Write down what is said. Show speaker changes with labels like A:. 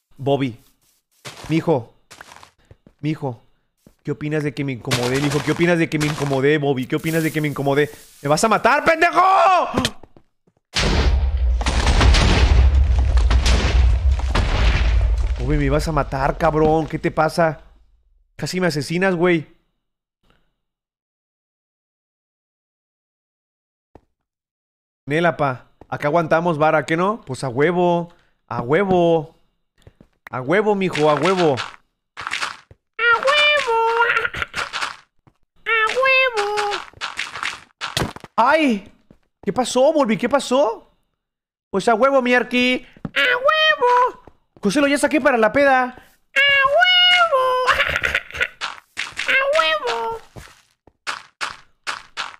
A: Bobby. Mijo. Mijo. ¿Qué opinas de que me incomodé, mijo? ¿Qué opinas de que me incomodé, Bobby? ¿Qué opinas de que me incomodé? ¡Me vas a matar, pendejo! Bobby, me vas a matar, cabrón. ¿Qué te pasa? Casi me asesinas, güey. Nela, pa. Acá aguantamos, vara, ¿qué no? Pues a huevo. A huevo. A huevo, mijo, a huevo.
B: ¡A huevo! ¡A huevo!
A: ¡Ay! ¿Qué pasó, Bobby? ¿Qué pasó? Pues a huevo, mi arqui.
B: ¡A huevo!
A: José, lo ya saqué para la peda.